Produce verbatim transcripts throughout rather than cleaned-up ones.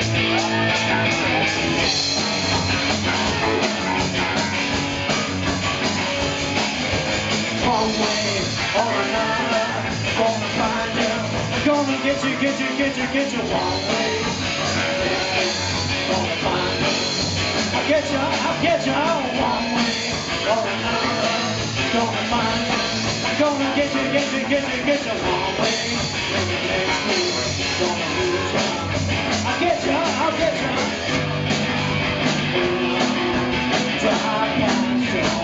One way or another, gonna find you. I'm gonna get you, get you, get you, get you. One way, gonna find you. I'll get you, I'll get you. One way or another, gonna find you. I'm gonna get you, get you, get you, get you. One way, maybe next week, gonna lose you. I'll get you, I'll get you. Drive past you.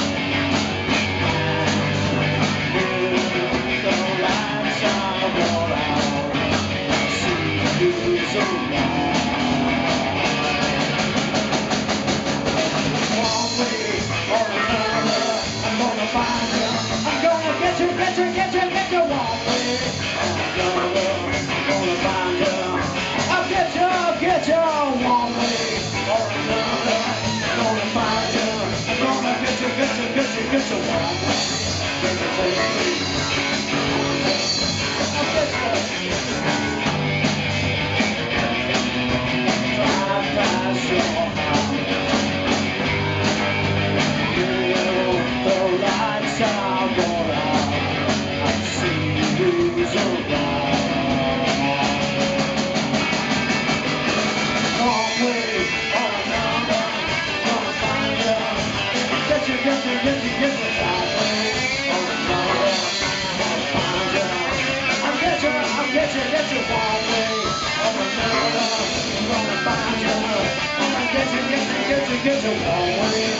Get your one way,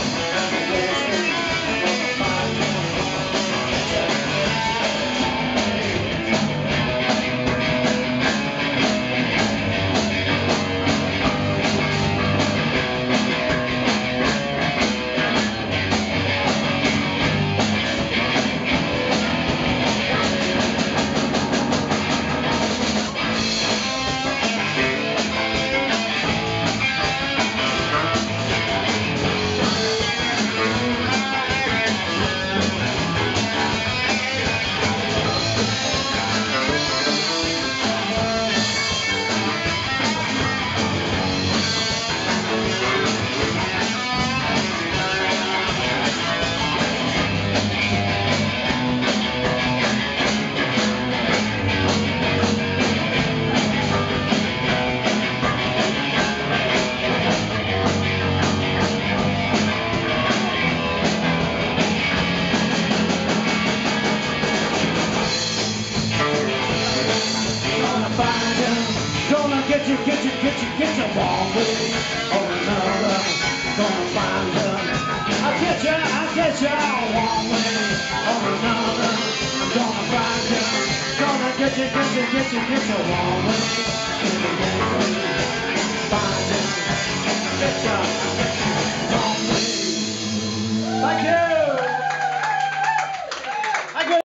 get you, get you, get you, get you one way or another. Gonna find you. I'll get you, I'll get you one way or another. I'm gonna find you. Gonna get you, get you, get you, get you one way. Find you, get you.